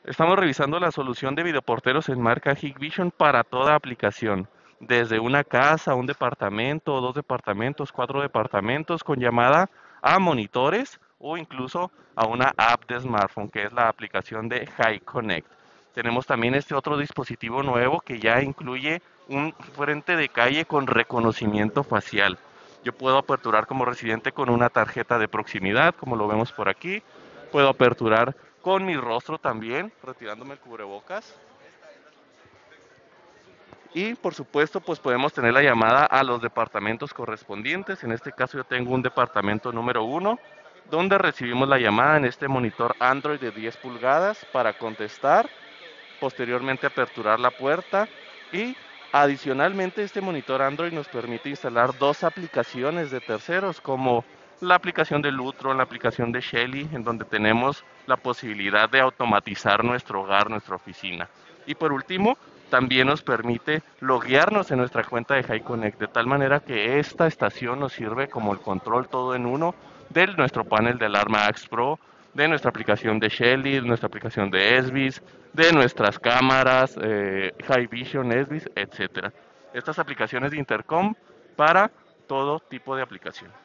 Estamos revisando la solución de videoporteros en marca Hikvision para toda aplicación, desde una casa, un departamento, dos departamentos, cuatro departamentos, con llamada a monitores o incluso a una app de smartphone, que es la aplicación de HiConnect. Tenemos también este otro dispositivo nuevo que ya incluye un frente de calle con reconocimiento facial. Yo puedo aperturar como residente con una tarjeta de proximidad, como lo vemos por aquí. Puedo aperturar con mi rostro también, retirándome el cubrebocas. Y por supuesto, pues podemos tener la llamada a los departamentos correspondientes. En este caso yo tengo un departamento número uno, donde recibimos la llamada en este monitor Android de 10 pulgadas para contestar, posteriormente aperturar la puerta y adicionalmente este monitor Android nos permite instalar dos aplicaciones de terceros como la aplicación de Lutron, la aplicación de Shelly, en donde tenemos la posibilidad de automatizar nuestro hogar, nuestra oficina. Y por último, también nos permite loguearnos en nuestra cuenta de HiConnect, de tal manera que esta estación nos sirve como el control todo en uno de nuestro panel de alarma Axe Pro, de nuestra aplicación de Shelly, de nuestra aplicación de Esbis, de nuestras cámaras, Hikvision, Esbis, etcétera. Estas aplicaciones de Intercom para todo tipo de aplicación.